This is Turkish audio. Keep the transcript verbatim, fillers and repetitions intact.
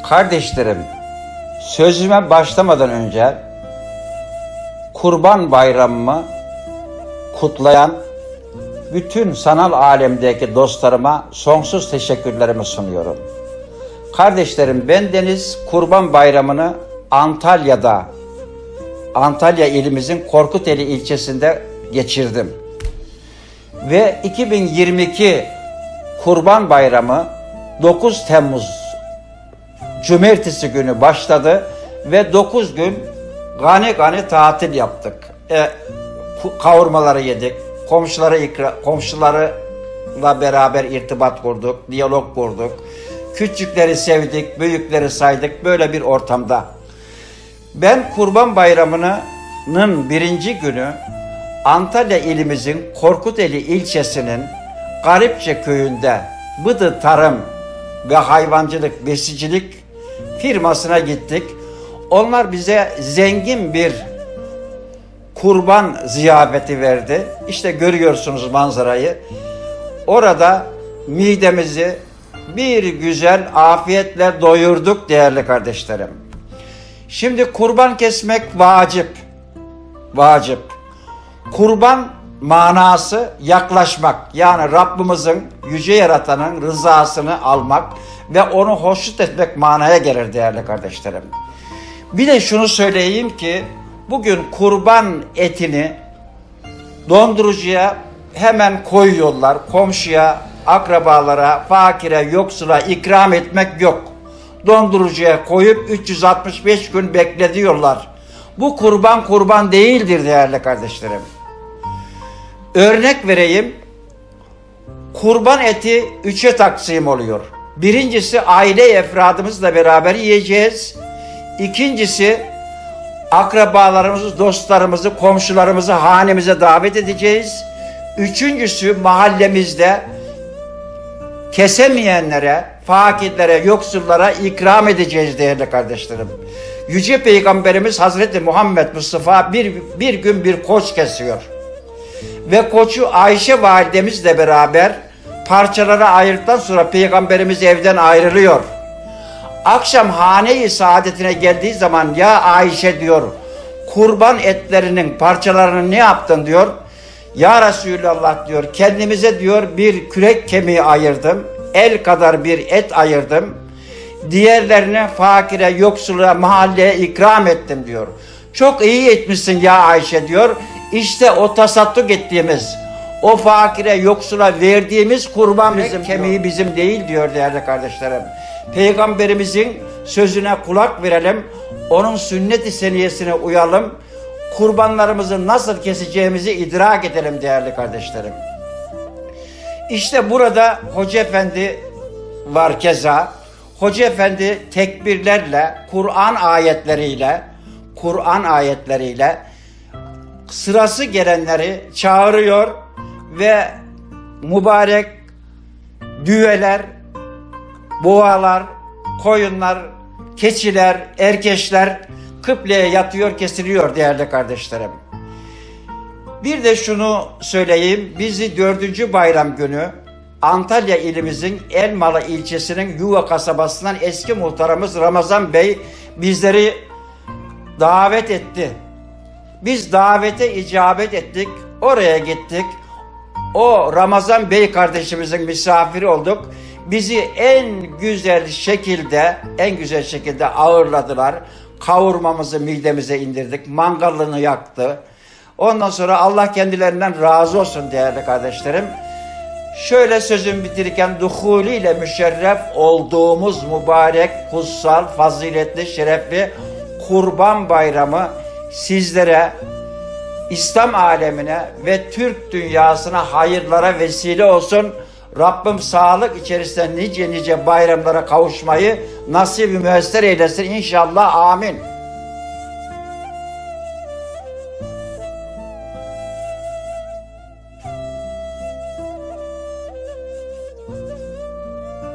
Kardeşlerim, sözüme başlamadan önce Kurban Bayramımı kutlayan bütün sanal alemdeki dostlarıma sonsuz teşekkürlerimi sunuyorum. Kardeşlerim, bendeniz Kurban Bayramı'nı Antalya'da, Antalya ilimizin Korkuteli ilçesinde geçirdim. Ve iki bin yirmi iki Kurban Bayramı dokuz Temmuz Cumartesi günü başladı ve dokuz gün gani gani tatil yaptık. E, kavurmaları yedik, komşuları ikra, komşularla beraber irtibat kurduk, diyalog kurduk. Küçükleri sevdik, büyükleri saydık böyle bir ortamda. Ben Kurban Bayramı'nın birinci günü Antalya ilimizin Korkuteli ilçesinin Garipçe köyünde Bıdı Tarım ve Hayvancılık, Besicilik firmasına gittik. Onlar bize zengin bir kurban ziyafeti verdi. İşte görüyorsunuz manzarayı. Orada midemizi bir güzel afiyetle doyurduk değerli kardeşlerim. Şimdi kurban kesmek vacip. Vacip. Kurban manası yaklaşmak. Yani Rabbimizin, yüce yaratanın rızasını almak ve onu hoşnut etmek manaya gelir değerli kardeşlerim. Bir de şunu söyleyeyim ki bugün kurban etini dondurucuya hemen koyuyorlar. Komşuya, akrabalara, fakire, yoksula ikram etmek yok. Dondurucuya koyup üç yüz altmış beş gün bekletiyorlar. Bu kurban kurban değildir değerli kardeşlerim. Örnek vereyim. Kurban eti üçe taksim oluyor. Birincisi aile efradımızla beraber yiyeceğiz. İkincisi akrabalarımızı, dostlarımızı, komşularımızı hanemize davet edeceğiz. Üçüncüsü mahallemizde kesemeyenlere, fakirlere, yoksullara ikram edeceğiz değerli kardeşlerim. Yüce Peygamberimiz Hazreti Muhammed Mustafa bir, bir gün bir koç kesiyor. Ve koçu Ayşe validemizle beraber parçalara ayırdıktan sonra Peygamberimiz evden ayrılıyor. Akşam hane-i saadetine geldiği zaman ya Ayşe diyor, kurban etlerinin parçalarını ne yaptın diyor. Ya Resulallah diyor, kendimize diyor bir kürek kemiği ayırdım, el kadar bir et ayırdım. Diğerlerini fakire, yoksula, mahalleye ikram ettim diyor. Çok iyi etmişsin ya Ayşe diyor. İşte o tasadduk ettiğimiz, o fakire, yoksula verdiğimiz kurban bizim, kemiği bizim değil diyor değerli kardeşlerim. Peygamberimizin sözüne kulak verelim, onun sünnet-i seniyesine uyalım, kurbanlarımızı nasıl keseceğimizi idrak edelim değerli kardeşlerim. İşte burada Hoca Efendi var keza. Hoca Efendi tekbirlerle, Kur'an ayetleriyle, Kur'an ayetleriyle sırası gelenleri çağırıyor ve mübarek düveler, boğalar, koyunlar, keçiler, erkeşler kıbleye yatıyor, kesiliyor değerli kardeşlerim. Bir de şunu söyleyeyim, bizi dördüncü bayram günü Antalya ilimizin Elmalı ilçesinin Yuva kasabasından eski muhtarımız Ramazan Bey bizleri davet etti. Biz davete icabet ettik, oraya gittik. O Ramazan Bey kardeşimizin misafiri olduk. Bizi en güzel şekilde, en güzel şekilde ağırladılar. Kavurmamızı midemize indirdik, mangalını yaktı. Ondan sonra Allah kendilerinden razı olsun değerli kardeşlerim. Şöyle sözümü bitirirken duhulüyle müşerref olduğumuz mübarek, kutsal, faziletli, şerefli Kurban Bayramı sizlere, İslam alemine ve Türk dünyasına hayırlara vesile olsun. Rabbim sağlık içerisinde nice nice bayramlara kavuşmayı nasip-i müyesser eylesin inşallah. Amin.